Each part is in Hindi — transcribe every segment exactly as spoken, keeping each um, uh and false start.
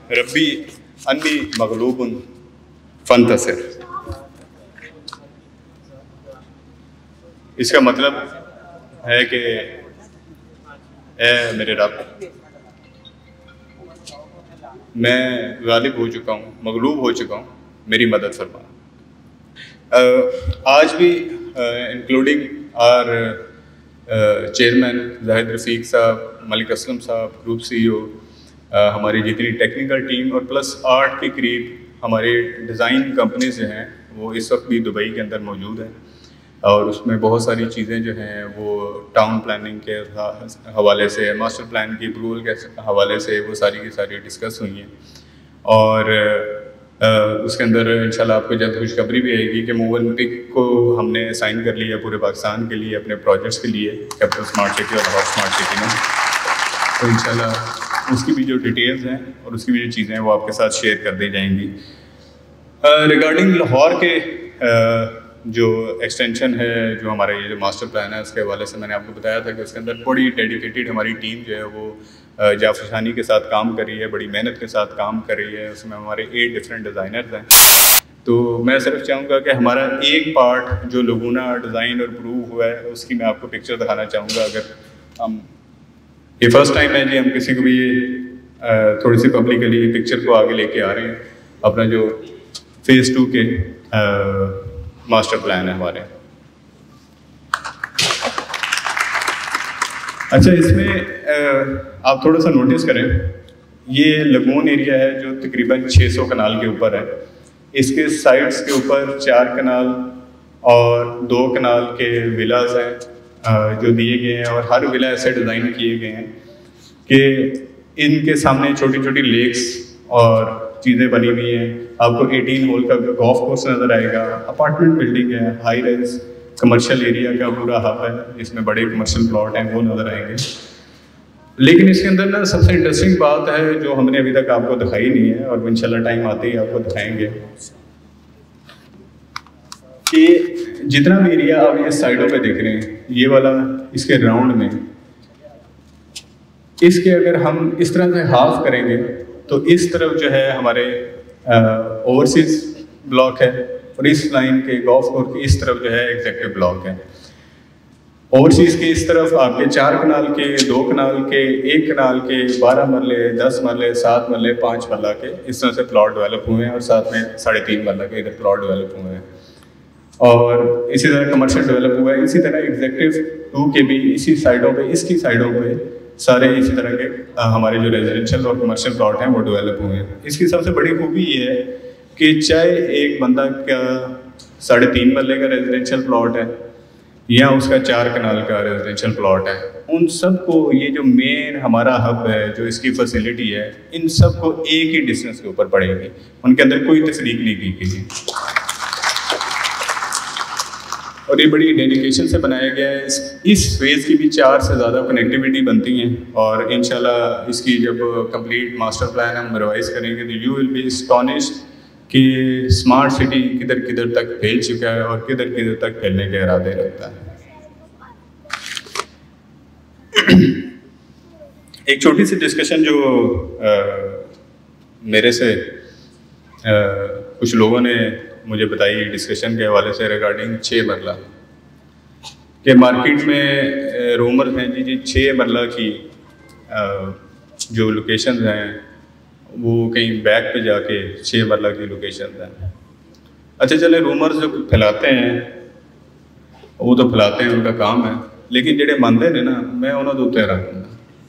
रब्बी अन्नी मगलूबुन फंतसिर। इसका मतलब है कि ए मेरे रब, मैं गालिब हो चुका हूँ, मगलूब हो चुका हूँ, मेरी मदद फरमा। आज भी including our chairman Zahid Rafiq साहब, मलिक असलम साहब, ग्रुप सीईओ, हमारी जितनी टेक्निकल टीम और प्लस आठ के करीब हमारे डिज़ाइन कंपनीज जो हैं वो इस वक्त भी दुबई के अंदर मौजूद हैं और उसमें बहुत सारी चीज़ें जो हैं वो टाउन प्लानिंग के हवाले से, मास्टर प्लान की अप्रूवल के हवाले से वो सारी की सारी डिस्कस हुई हैं। और आ, उसके अंदर इंशाल्लाह आपको जल्द खुशखबरी भी आएगी कि मोवेनपिक को हमने साइन कर लिया पूरे पाकिस्तान के लिए अपने प्रोजेक्ट्स के लिए, कैपिटल स्मार्ट सिटी और लाहौर स्मार्ट सिटी में। तो इंशाल्लाह उसकी भी जो डिटेल्स हैं और उसकी भी जो चीज़ें हैं वो आपके साथ शेयर कर दी जाएंगी। रिगार्डिंग लाहौर के आ, जो एक्सटेंशन है, जो हमारा ये जो मास्टर प्लान है, उसके हवाले से मैंने आपको बताया था कि उसके अंदर बड़ी डेडिकेटेड हमारी टीम जो है वो जाफरशानी के साथ काम कर रही है, बड़ी मेहनत के साथ काम कर रही है। उसमें हमारे एट डिफरेंट डिज़ाइनर्स हैं। तो मैं सिर्फ चाहूँगा कि हमारा एक पार्ट जो लगूना डिज़ाइन और प्रूव हुआ है उसकी मैं आपको पिक्चर दिखाना चाहूँगा। अगर हम ये फर्स्ट टाइम है जी हम किसी को भी ये थोड़ी सी पब्लिकली पिक्चर को आगे लेके आ रहे हैं, अपना जो फेज़ टू के आ, मास्टर प्लान है हमारे। अच्छा, इसमें आप थोड़ा सा नोटिस करें, ये लगून एरिया है जो तकरीबन छह सौ कनाल के ऊपर है। इसके साइड्स के ऊपर चार कनाल और दो कनाल के विलाज हैं जो दिए गए हैं और हर विला ऐसे डिज़ाइन किए गए हैं कि इनके सामने छोटी छोटी लेक्स और चीज़ें बनी हुई हैं। आपको अठारह होल का गोल्फ कोर्स नज़र आएगा, अपार्टमेंट बिल्डिंग है, हाई राइज कमर्शियल एरिया का पूरा हब है, इसमें बड़े कमर्शियल प्लॉट हैं वो नज़र आएंगे। लेकिन इसके अंदर ना सबसे इंटरेस्टिंग बात है जो हमने अभी तक आपको दिखाई नहीं है और इंशाल्लाह टाइम आते ही आपको दिखाएंगे कि जितना भी एरिया आप ये साइडों पे देख रहे हैं, ये वाला इसके राउंड में, इसके अगर हम इस तरह से हाफ करेंगे तो इस तरफ जो है हमारे ओवरसीज ब्लॉक है और इस लाइन के गोल्फ कोर्स की इस तरफ जो है एग्जेक्टिव ब्लॉक है। ओवरसीज के इस तरफ आपके चार कनाल के, दो कनाल के, एक कनाल के, बारह मरले, दस मरले, सात मरले, पाँच मरला के इस तरह से प्लॉट डेवलप हुए हैं और साथ में साढ़े तीन मरला के इधर प्लॉट डेवलप हुए हैं और इसी तरह कमर्शियल डेवलप हुआ है। इसी तरह एग्जेक्टिव टू के भी इसी साइडों पे, इसकी साइडों पे सारे इसी तरह के आ, हमारे जो रेजिडेंशियल और कमर्शियल प्लॉट हैं वो डेवलप हुए हैं। इसकी सबसे बड़ी खूबी ये है कि चाहे एक बंदा का साढ़े तीन मरले का रेजिडेंशियल प्लॉट है या उसका चार कनाल का रेजिडेंशियल प्लॉट है, उन सबको ये जो मेन हमारा हब है, जो इसकी फैसिलिटी है, इन सबको एक ही डिस्टेंस के ऊपर पड़ेगी, उनके अंदर कोई तफरीक नहीं की गई और ये बड़ी डेडिकेशन से बनाया गया है। इस इस फेज़ की भी चार से ज़्यादा कनेक्टिविटी बनती हैं और इंशाल्लाह इसकी जब कंप्लीट मास्टर प्लान हम रिवाइज करेंगे तो यू विल बी एस्टोनिश्ड कि स्मार्ट सिटी किधर किधर तक फैल चुका है और किधर किधर तक फैलने के इरादे रखता है। एक छोटी सी डिस्कशन जो आ, मेरे से आ, कुछ लोगों ने मुझे बताई डिस्कशन के हवाले से रिगार्डिंग छः मरला के मार्केट में रूमर हैं जी जी छः मरला की जो लोकेशंस हैं वो कहीं बैक पे जाके छः मरला की लोकेशंस हैं। अच्छा चले, रूमर्स जो फैलाते हैं वो तो फैलाते हैं, उनका काम है, लेकिन जेडे मंदे ने ना मैं उन्होंने उत्ते रखूँगा।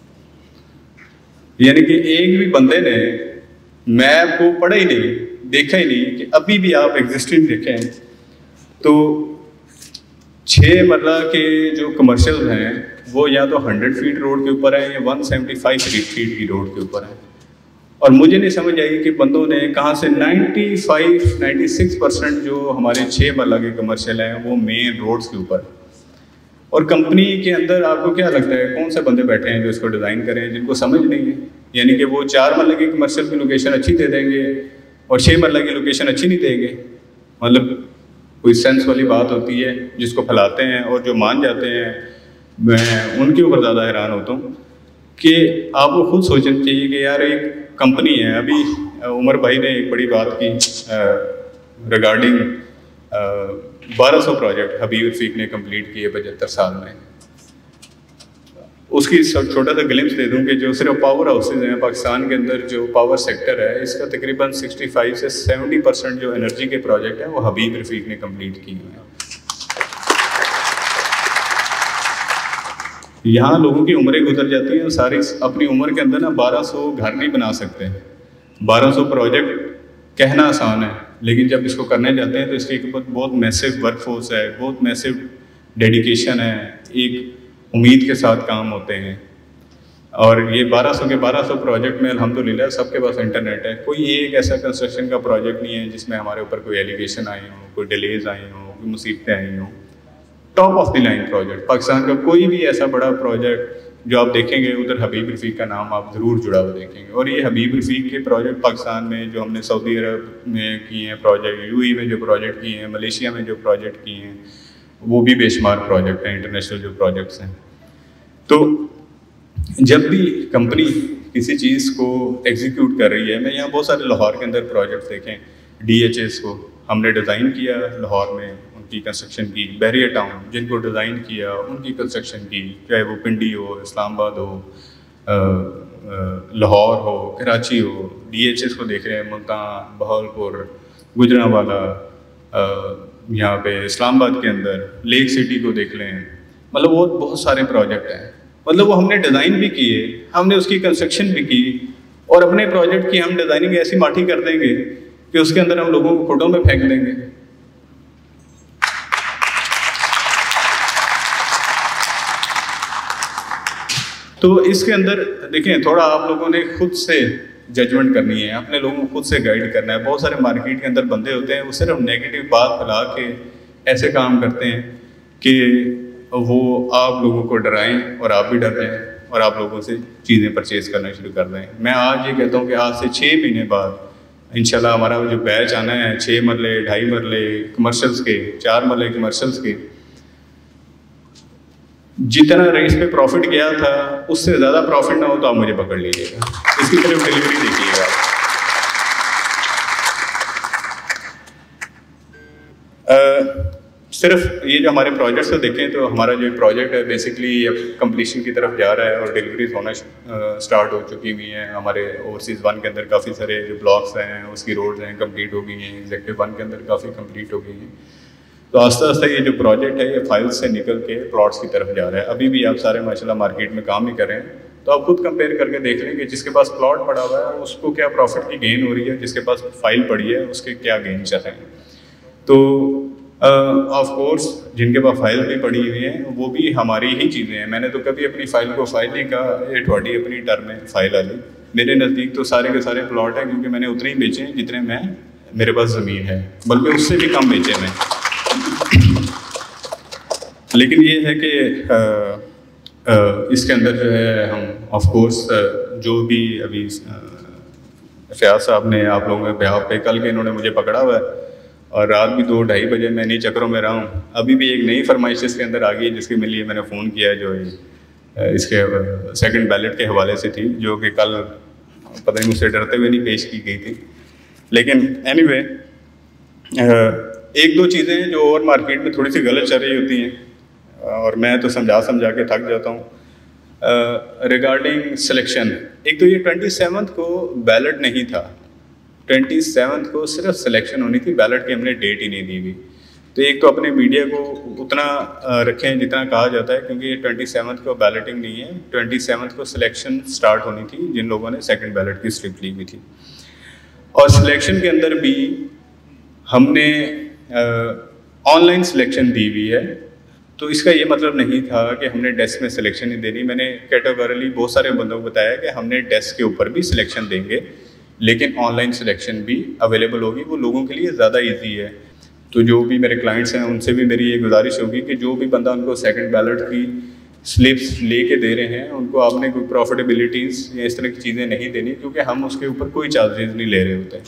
यानी कि एक भी बंदे ने मैप को पढ़ा ही नहीं, देखा ही नहीं कि अभी भी आप एग्जिस्टिंग देखें तो छः मरला के जो कमर्शियल हैं वो या तो हंड्रेड फीट रोड के ऊपर है या वन सेवेंटी फाइव फीट की रोड के ऊपर है और मुझे नहीं समझ आई कि बंदों ने कहाँ से ninety five ninety six percent जो हमारे छः मरला के कमर्शियल हैं वो मेन रोड्स के ऊपर। और कंपनी के अंदर आपको क्या लगता है कौन से बंदे बैठे हैं जो इसको डिज़ाइन करें जिनको समझ नहीं है? यानी कि वो चार मरला की कमर्शियल की लोकेशन अच्छी दे देंगे और छः मरला की लोकेशन अच्छी नहीं देंगे। मतलब कोई सेंस वाली बात होती है जिसको फैलाते हैं और जो मान जाते हैं, मैं उनके ऊपर ज़्यादा हैरान होता हूँ कि आपको खुद सोचना चाहिए कि यार एक कंपनी है, अभी उमर भाई ने एक बड़ी बात की रिगार्डिंग बारह सौ प्रोजेक्ट हबीब रफीक ने कंप्लीट किए पचहत्तर साल में। उसकी छोटा सा ग्लिम्स दे दूं कि जो सिर्फ पावर हाउसेज हैं पाकिस्तान के अंदर, जो पावर सेक्टर है इसका तकरीबन पैंसठ से सत्तर परसेंट जो एनर्जी के प्रोजेक्ट हैं वो हबीब रफीक ने कंप्लीट किए हुए हैं। यहाँ लोगों की उम्रें गुजर जाती हैं, सारी अपनी उम्र के अंदर ना बारह सौ घर नहीं बना सकते। बारह सौ प्रोजेक्ट कहना आसान है, लेकिन जब इसको करने जाते हैं तो इसकी एक बहुत मैसिव वर्कफोर्स है, बहुत मैसिव डेडिकेशन है, एक उम्मीद के साथ काम होते हैं। और ये बारह सौ के बारह सौ प्रोजेक्ट में अल्हम्दुलिल्लाह सबके पास इंटरनेट है। कोई एक ऐसा कंस्ट्रक्शन का प्रोजेक्ट नहीं है जिसमें हमारे ऊपर कोई एलिगेशन आए हों, कोई डिलेज आए हों, कोई मुसीबतें आई हों। Top of the line project Pakistan का कोई भी ऐसा बड़ा प्रोजेक्ट जो आप देखेंगे उधर हबीब रफीक का नाम आप ज़रूर जुड़ा हुआ देखेंगे। और ये हबीब रफीक के प्रोजेक्ट पाकिस्तान में जो हमने सऊदी अरब में किए हैं प्रोजेक्ट, यूएई में जो प्रोजेक्ट किए हैं, मलेशिया में जो प्रोजेक्ट किए हैं, वो भी बेशुमार प्रोजेक्ट हैं, इंटरनेशनल जो प्रोजेक्ट्स हैं। तो जब भी कंपनी किसी चीज़ को एग्जीक्यूट कर रही है, मैं यहाँ बहुत सारे लाहौर के अंदर प्रोजेक्ट्स देखें, डी एच एस को हमने डिज़ाइन किया लाहौर में, उनकी कंस्ट्रक्शन की, बैरियर टाउन जिनको डिज़ाइन किया उनकी कंस्ट्रक्शन की, चाहे वो पिंडी हो, इस्लामाबाद हो, लाहौर हो, कराची हो। डी एच एस को देख रहे हैं मुल्तान, बहावलपुर, गुजरांवाला, यहाँ पे इस्लामाबाद के अंदर लेक सिटी को देख लें। मतलब वो बहुत सारे प्रोजेक्ट हैं, मतलब वो हमने डिज़ाइन भी किए, हमने उसकी कंस्ट्रक्शन भी की, और अपने प्रोजेक्ट की हम डिज़ाइनिंग ऐसी माठी कर देंगे कि उसके अंदर हम लोगों को खुडों में फेंक देंगे। तो इसके अंदर देखें, थोड़ा आप लोगों ने खुद से जजमेंट करनी है, अपने लोगों को खुद से गाइड करना है। बहुत सारे मार्केट के अंदर बंदे होते हैं वो सिर्फ नेगेटिव बात फैला के ऐसे काम करते हैं कि वो आप लोगों को डराएं और आप भी डर जाएं और आप लोगों से चीज़ें परचेज़ करना शुरू कर दें। मैं आज ये कहता हूँ कि आज से छः महीने बाद इंशाल्लाह हमारा जो बैच आना है, छः मरले, ढाई मरले कमर्शल्स के, चार मरले कमर्शल्स के, जितना रेस पे प्रॉफिट गया था उससे ज़्यादा प्रॉफिट ना हो तो आप मुझे पकड़ लीजिएगा, इसकी तरफ डिलीवरी देखिएगा। सिर्फ ये जो हमारे प्रोजेक्ट्स को देखें तो हमारा जो प्रोजेक्ट है बेसिकली अब कंप्लीशन की तरफ जा रहा है और डिलीवरीज होना स्टार्ट हो चुकी हुई हैं। हमारे ओवरसीज़ वन के अंदर काफ़ी सारे जो ब्लॉक्स हैं, उसकी रोड्स हैं, कंप्लीट हो गई हैं। एग्जेक्टिव वन के अंदर काफ़ी कंप्लीट हो गई हैं। तो आस्ता आस्ता ये जो प्रोजेक्ट है ये फाइल्स से निकल के प्लॉट्स की तरफ जा रहा है। अभी भी आप सारे माशाल्लाह मार्केट में काम ही कर रहे हैं, तो आप खुद कंपेयर करके देख लें कि जिसके पास प्लॉट पड़ा हुआ है उसको क्या प्रॉफिट की गेन हो रही है, जिसके पास फाइल पड़ी है उसके क्या गेन चल रहे हैं। तो ऑफ कोर्स जिनके पास फाइल भी पड़ी हुई है वो भी हमारी ही चीज़ें हैं। मैंने तो कभी अपनी फ़ाइल को फाइल नहीं कहा, ये थोड़ी अपनी टर्म में फाइल आ ली। मेरे नज़दीक तो सारे के सारे प्लॉट हैं, क्योंकि मैंने उतने ही बेचे हैं जितने मैं मेरे पास ज़मीन है, बल्कि उससे भी कम बेचे मैं। लेकिन ये है कि आ, आ, इसके अंदर जो है हम ऑफ कोर्स जो भी अभी फयाज साहब ने आप लोगों के ब्याह पे कल के इन्होंने मुझे पकड़ा हुआ है और रात भी दो ढाई बजे मैं इन्हीं चक्रों में रहा हूँ। अभी भी एक नई फरमाइश इसके अंदर आ गई जिसके लिए मैंने फ़ोन किया है, जो इसके सेकंड बैलेट के हवाले से थी, जो कि कल पता नहीं मुझसे डरते हुए नहीं पेश की गई थी। लेकिन एनीवे एक दो चीज़ें जो और मार्केट में थोड़ी सी गलत चल रही होती हैं और मैं तो समझा समझा के थक जाता हूँ रिगार्डिंग सिलेक्शन। एक तो ये ट्वेंटी सेवन्थ को बैलेट नहीं था, ट्वेंटी सेवन्थ को सिर्फ सिलेक्शन होनी थी, बैलेट की हमने डेट ही नहीं दी हुई। तो एक तो अपने मीडिया को उतना रखें जितना कहा जाता है, क्योंकि ये ट्वेंटी सेवन्थ को बैलेटिंग नहीं है, ट्वेंटी सेवन्थ को सिलेक्शन स्टार्ट होनी थी जिन लोगों ने सेकंड बैलेट की स्लिप ली हुई थी। और सिलेक्शन के अंदर भी हमने ऑनलाइन सिलेक्शन दी हुई है। तो इसका ये मतलब नहीं था कि हमने डेस्क में सिलेक्शन नहीं देनी। मैंने कैटेगोरली बहुत सारे बंदों को बताया कि हमने डेस्क के ऊपर भी सिलेक्शन देंगे, लेकिन ऑनलाइन सिलेक्शन भी अवेलेबल होगी, वो लोगों के लिए ज़्यादा इजी है। तो जो भी मेरे क्लाइंट्स हैं उनसे भी मेरी ये गुजारिश होगी कि जो भी बंदा उनको सेकंड बैलेट की स्लिप्स लेके दे रहे हैं उनको आपने कोई प्रॉफिटेबिलिटीज़ या इस तरह की चीज़ें नहीं देनी, क्योंकि हम उसके ऊपर कोई चार्जेस नहीं ले रहे होते हैं।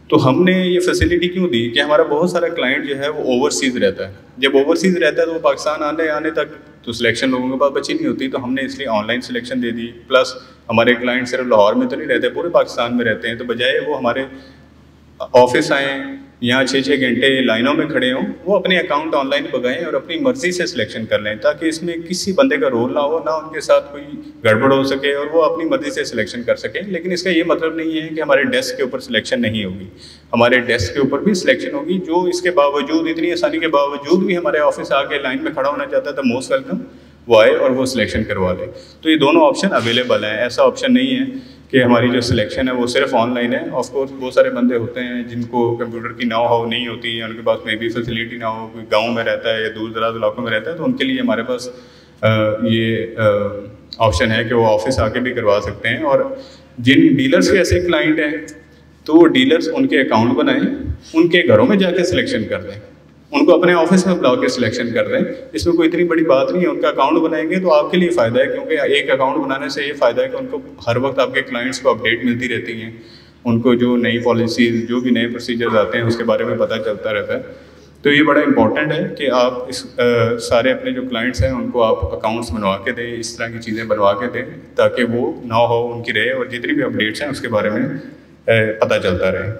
तो हमने ये फैसिलिटी क्यों दी कि हमारा बहुत सारा क्लाइंट जो है वो ओवरसीज़ रहता है। जब ओवरसीज़ रहता है तो वो पाकिस्तान आने आने तक तो सिलेक्शन लोगों के पास बची नहीं होती, तो हमने इसलिए ऑनलाइन सिलेक्शन दे दी। प्लस हमारे क्लाइंट सिर्फ लाहौर में तो नहीं रहते, पूरे पाकिस्तान में रहते हैं, तो बजाय वो हमारे ऑफिस आएँ, यहाँ छः छः घंटे लाइनों में खड़े हों, वो अपने अकाउंट ऑनलाइन मंगाएं और अपनी मर्ज़ी से सिलेक्शन कर लें, ताकि इसमें किसी बंदे का रोल ना हो, ना उनके साथ कोई गड़बड़ हो सके और वो अपनी मर्ज़ी से सिलेक्शन कर सकें। लेकिन इसका ये मतलब नहीं है कि हमारे डेस्क के ऊपर सिलेक्शन नहीं होगी, हमारे डेस्क के ऊपर भी सिलेक्शन होगी। जो इसके बावजूद, इतनी आसानी के बावजूद भी हमारे ऑफिस आके लाइन में खड़ा होना चाहता है तो मोस्ट वेलकम, वो आए और वो सिलेक्शन करवा ले। तो ये दोनों ऑप्शन अवेलेबल हैं। ऐसा ऑप्शन नहीं है कि हमारी जो सिलेक्शन है वो सिर्फ ऑनलाइन है। ऑफ कोर्स बहुत सारे बंदे होते हैं जिनको कंप्यूटर की नाव हाव नहीं होती है, उनके पास में भी फैसिलिटी ना हो, कोई गांव में रहता है या दूर दराज इलाकों में रहता है, तो उनके लिए हमारे पास आ, ये ऑप्शन है कि वो ऑफिस आके भी करवा सकते हैं। और जिन डीलर्स के ऐसे क्लाइंट हैं तो वो डीलर्स उनके अकाउंट बनाएं, उनके घरों में जाके सिलेक्शन कर दें, उनको अपने ऑफिस में बुला के सिलेक्शन कर दें। इसमें कोई इतनी बड़ी बात नहीं है। उनका अकाउंट बनाएंगे तो आपके लिए फ़ायदा है, क्योंकि एक अकाउंट बनाने से ये फ़ायदा है कि उनको हर वक्त आपके क्लाइंट्स को अपडेट मिलती रहती हैं, उनको जो नई पॉलिसीज़, जो भी नए प्रोसीजर्स आते हैं उसके बारे में पता चलता रहता है। तो ये बड़ा इंपॉर्टेंट है कि आप इस आ, सारे अपने जो क्लाइंट्स हैं उनको आप अकाउंट्स बनवा के दें, इस तरह की चीज़ें बनवा के दें, ताकि वो ना हो उनकी रहे और जितनी भी अपडेट्स हैं उसके बारे में आ, पता चलता रहे।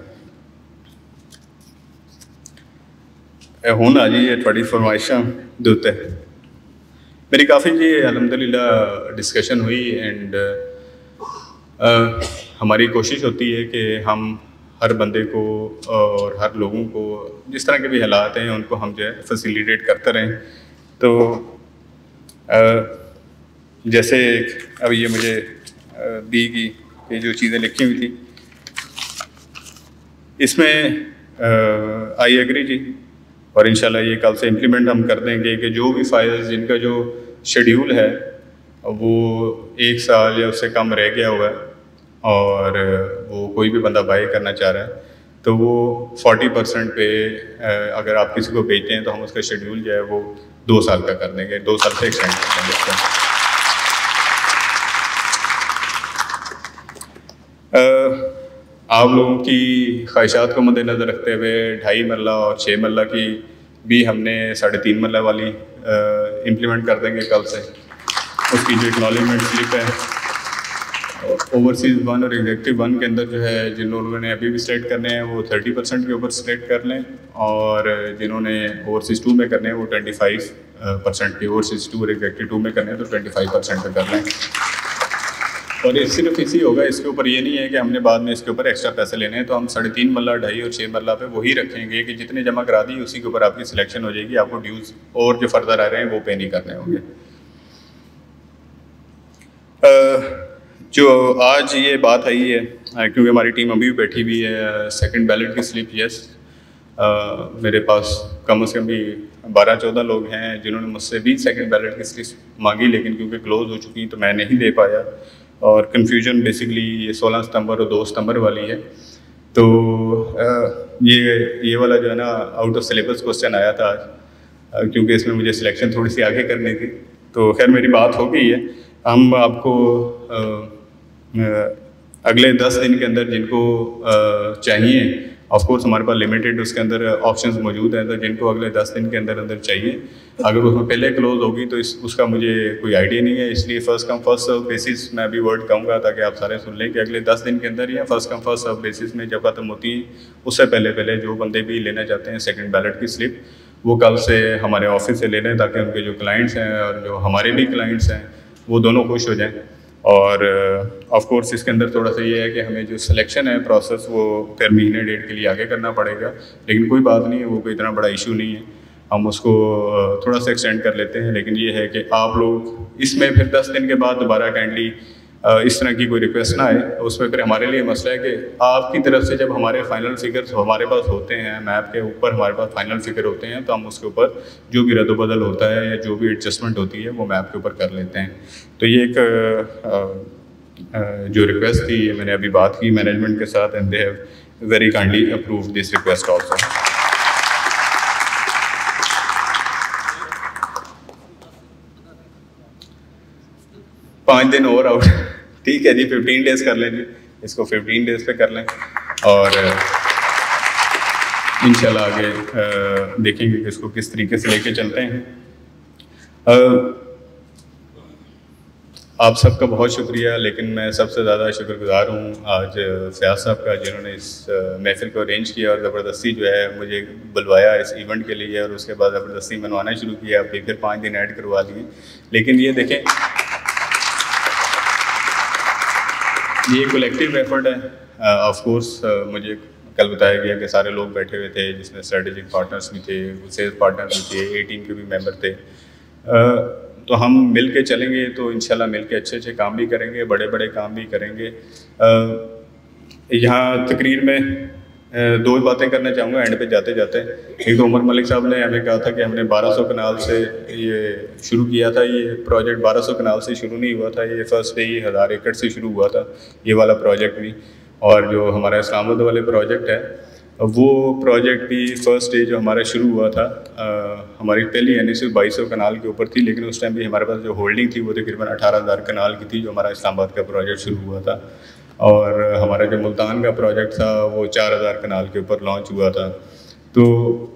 ਹੁਣ ਆ ਜੀ ਇਹ ਤੁਹਾਡੀ फरमाइशा ਦੇ ਉੱਤੇ मेरी काफ़ी जी अल्हम्दुलिल्लाह डिस्कशन हुई एंड हमारी कोशिश होती है कि हम हर बंदे को और हर लोगों को जिस तरह के भी हालात हैं उनको हम जो है फैसिलिटेट करते रहें। तो आ, जैसे अब ये मुझे दी गई ये जो चीज़ें लिखी हुई थी इसमें आई एग्री जी, और इंशाल्लाह ये कल से इम्प्लीमेंट हम कर देंगे कि जो भी फाइल्स जिनका जो शेड्यूल है वो एक साल या उससे कम रह गया हुआ है और वो कोई भी बंदा बाय करना चाह रहा है तो वो चालीस परसेंट पे अगर आप किसी को बेचते हैं तो हम उसका शेड्यूल जो है वो दो साल का कर देंगे, दो साल से एक्सटेंड कर देंगे उसको। आप लोगों की ख्वाहिशात को मद्देनज़र रखते हुए ढाई मरला और छः मरला की भी हमने साढ़े तीन मरला वाली इम्प्लीमेंट कर देंगे कल से। उसकी जो एक्नॉलेजमेंट स्लिप है ओवरसीज़ वन और एग्जेक्टिव वन के अंदर जो है जिन लोगों ने अभी भी स्टेट करने हैं वो थर्टी परसेंट के ऊपर स्टेट कर लें, और जिन्होंने ओवरसीज़ टू में करने हैं वो ट्वेंटी फाइव परसेंट के, ओवरसीज़ टू और एग्जेक्टिव टू में करने हैं तो ट्वेंटी फाइव परसेंट पे कर लें। और ये सिर्फ इसी होगा, इसके ऊपर ये नहीं है कि हमने बाद में इसके ऊपर एक्स्ट्रा पैसे लेने हैं, तो हम साढ़े तीन मरला, ढाई और छः मरला पे वही रखेंगे कि जितने जमा करा दी उसी के ऊपर आपकी सिलेक्शन हो जाएगी, आपको ड्यूज़ और जो फर्दर आ रहे हैं वो पे नहीं करने होंगे। जो आज ये बात आई है क्योंकि हमारी टीम अभी भी बैठी हुई है, सेकंड बैलेट की स्लिप यस मेरे पास कम से कम भी बारह चौदह लोग हैं जिन्होंने मुझसे भी सेकंड बैलेट की स्लिप मांगी, लेकिन क्योंकि क्लोज हो चुकी तो मैं नहीं दे पाया। और कन्फ्यूजन बेसिकली ये सोलह सितंबर और दो सितंबर वाली है। तो ये ये वाला जो है ना आउट ऑफ सिलेबस क्वेश्चन आया था आज, क्योंकि इसमें मुझे सिलेक्शन थोड़ी सी आगे करनी थी। तो खैर मेरी बात हो गई है। हम आपको आ, आ, अगले दस दिन के अंदर जिनको आ, चाहिए, ऑफ कोर्स हमारे पास लिमिटेड उसके अंदर ऑप्शंस मौजूद हैं, तो जिनको अगले दस दिन के अंदर अंदर चाहिए, अगर उसमें पहले क्लोज होगी तो इस उसका मुझे कोई आइडिया नहीं है, इसलिए first come first serve basis मैं अभी वर्ड कहूँगा ताकि आप सारे सुन लें कि अगले दस दिन के अंदर या first come first serve basis में जब खत्म होती है उससे पहले पहले जो बंदे भी लेना चाहते हैं सेकेंड बैलेट की स्लिप वो कल से हमारे ऑफिस से ले लें, ताकि उनके जो क्लाइंट्स हैं और जो हमारे भी क्लाइंट्स हैं वो दोनों खुश हो जाएं। और ऑफ कोर्स इसके अंदर थोड़ा सा ये है कि हमें जो सिलेक्शन है प्रोसेस वो फिर महीने डेढ़ के लिए आगे करना पड़ेगा, लेकिन कोई बात नहीं है, वो कोई इतना बड़ा इशू नहीं है, हम उसको थोड़ा सा एक्सटेंड कर लेते हैं। लेकिन ये है कि आप लोग इसमें फिर दस दिन के बाद दोबारा काइंडली इस तरह की कोई रिक्वेस्ट ना आए, उसमें फिर हमारे लिए मसला है कि आपकी तरफ से जब हमारे फाइनल फिगर्स हमारे पास होते हैं, मैप के ऊपर हमारे पास फाइनल फिगर होते हैं, तो हम उसके ऊपर जो भी रद्द-बदल होता है या जो भी एडजस्टमेंट होती है वो मैप के ऊपर कर लेते हैं। तो ये एक आ, आ, जो रिक्वेस्ट थी ये मैंने अभी बात की मैनेजमेंट के साथ and they have very kindly approved this request also. पाँच दिन और आउट, ठीक है जी, फिफ्टीन डेज़ कर लें जी, इसको फिफ्टीन डेज़ पे कर लें। और इंशाल्लाह आगे आ, देखेंगे कि इसको किस तरीके से लेके चलते हैं। आ, आप सबका बहुत शुक्रिया, लेकिन मैं सबसे ज़्यादा शुक्रगुजार हूँ आज फयाज साहब का, जिन्होंने इस महफिल को अरेंज किया और ज़बरदस्ती जो है मुझे बुलवाया इस इवेंट के लिए, और उसके बाद ज़बरदस्ती मनवाना शुरू किया, अभी फिर पाँच दिन ऐड करवा दिए। लेकिन ये देखें, ये कलेक्टिव एफर्ट है। ऑफ कोर्स मुझे कल बताया गया कि सारे लोग बैठे हुए थे, जिसमें स्ट्रेटेजिक पार्टनर्स भी थे, सेल्स पार्टनर भी थे, ए टीम के भी मेंबर थे। uh, तो हम मिल के चलेंगे तो इंशाल्लाह मिल के अच्छे अच्छे काम भी करेंगे, बड़े बड़े काम भी करेंगे। यहाँ तकरीर में दो बातें करना चाहूँगा एंड पे जाते जाते। एक तो उमर मलिक साहब ने हमें कहा था कि हमने बारह सौ कनाल से ये शुरू किया था। ये प्रोजेक्ट बारह सौ कनाल से शुरू नहीं हुआ था, ये फर्स्ट डे ही हज़ार एकड़ से शुरू हुआ था ये वाला प्रोजेक्ट भी। और जो हमारा इस्लामाबाद वाले प्रोजेक्ट है, वो प्रोजेक्ट भी फर्स्ट डे जो हमारा शुरू हुआ था, आ, हमारी पहली एन एस यू बाईस सौ कनाल के ऊपर थी, लेकिन उस टाइम भी हमारे पास जो होल्डिंग थी वो तकरीबन अठारह हज़ार कनाल की थी, जो हमारा इस्लामाबाद का प्रोजेक्ट शुरू हुआ था। और हमारा जो मुल्तान का प्रोजेक्ट था वो चार हज़ार कनाल के ऊपर लॉन्च हुआ था। तो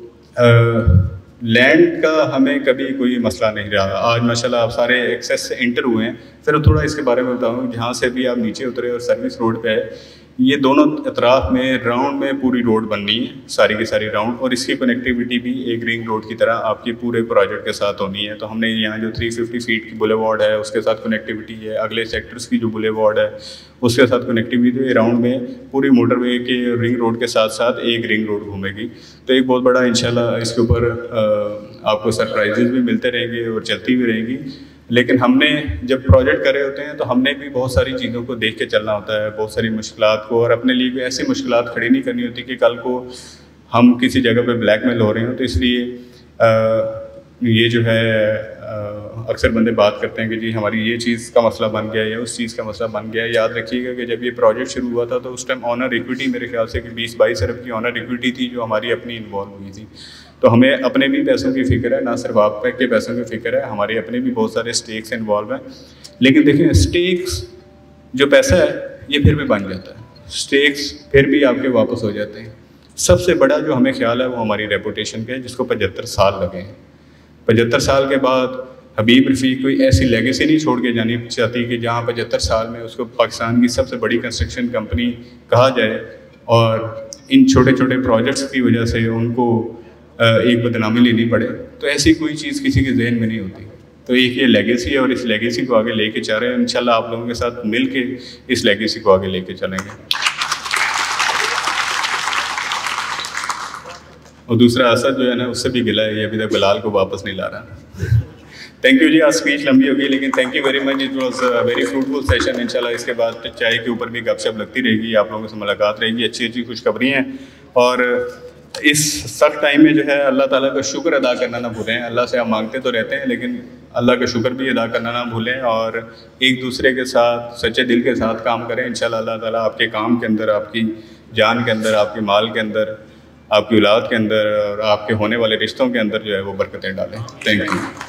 लैंड का हमें कभी कोई मसला नहीं रहा। आज माशाल्लाह आप सारे एक्सेस से इंटर हुए हैं। फिर थोड़ा इसके बारे में बताऊँ, जहाँ से भी आप नीचे उतरे और सर्विस रोड पे है, ये दोनों अतराफ में राउंड में पूरी रोड बननी है, सारी की सारी राउंड, और इसकी कनेक्टिविटी भी एक रिंग रोड की तरह आपकी पूरे प्रोजेक्ट के साथ होनी है। तो हमने यहाँ जो तीन सौ पचास फीट की बुलेवार्ड है उसके साथ कनेक्टिविटी है, अगले सेक्टर्स की जो बुलेवार्ड है उसके साथ कनेक्टिविटी, राउंड में पूरी मोटरवे के रिंग रोड के साथ साथ एक रिंग रोड घूमेगी। तो एक बहुत बड़ा इंशाल्लाह इसके ऊपर आपको सरप्राइजेज भी मिलते रहेंगे और चलती भी रहेंगी। लेकिन हमने जब प्रोजेक्ट कर रहे होते हैं तो हमने भी बहुत सारी चीज़ों को देख के चलना होता है, बहुत सारी मुश्किलात को, और अपने लिए भी ऐसी मुश्किलात खड़ी नहीं करनी होती कि कल को हम किसी जगह पे ब्लैकमेल हो रहे हो। तो इसलिए आ, ये जो है आ, अक्सर बंदे बात करते हैं कि जी हमारी ये चीज़ का मसला बन गया या उस चीज़ का मसला बन गया। याद रखिएगा कि जब ये प्रोजेक्ट शुरू हुआ था तो उस टाइम ऑनर इक्विटी मेरे ख्याल से कि बीस बाईस अरब की ऑनर इक्विटी थी जो हमारी अपनी इन्वॉल्व हुई थी। तो हमें अपने भी पैसों की फ़िक्र है, ना सिर्फ आप के पैसों की फ़िक्र है, हमारे अपने भी बहुत सारे स्टेक्स इन्वॉल्व हैं। लेकिन देखिए, स्टेक्स जो पैसा है ये फिर भी बन जाता है, स्टेक्स फिर भी आपके वापस हो जाते हैं। सबसे बड़ा जो हमें ख्याल है वो हमारी रेपुटेशन का है, जिसको पचहत्तर साल लगे हैं। पचहत्तर साल के बाद हबीब रफ़ीक कोई ऐसी लेगेसी नहीं छोड़ के जानी चाहती कि जहाँ पचहत्तर साल में उसको पाकिस्तान की सबसे बड़ी कंस्ट्रक्शन कंपनी कहा जाए, और इन छोटे छोटे प्रोजेक्ट्स की वजह से उनको एक बदनामी लेनी पड़े। तो ऐसी कोई चीज़ किसी के जहन में नहीं होती। तो एक ये लेगेसी है और इस लेगेसी को आगे लेके चल रहे हैं। इंशाल्लाह आप लोगों के साथ मिल के इस लेगेसी को आगे लेके चलेंगे। और दूसरा असद जो है ना, उससे भी गिला है, ये अभी तक बिलाल को वापस नहीं ला रहा। थैंक यू जी, आज स्पीच लंबी होगी लेकिन thank you very much, it was very fruitful session. इंशाल्लाह इसके बाद चाय के ऊपर भी गपशप लगती रहेगी, आप लोगों से मुलाकात रहेगी, अच्छी अच्छी खुशखबरी हैं। और इस सख्त टाइम में जो है अल्लाह ताला का शुक्र अदा करना ना भूलें। अल्लाह से हम मांगते तो रहते हैं लेकिन अल्लाह का शुक्र भी अदा करना ना भूलें, और एक दूसरे के साथ सच्चे दिल के साथ काम करें। इंशाल्लाह अल्लाह ताला आपके काम के अंदर, आपकी जान के अंदर, आपके माल के अंदर, आपकी औलाद के अंदर और आपके होने वाले रिश्तों के अंदर जो है वो बरकतें डालें। Thank you.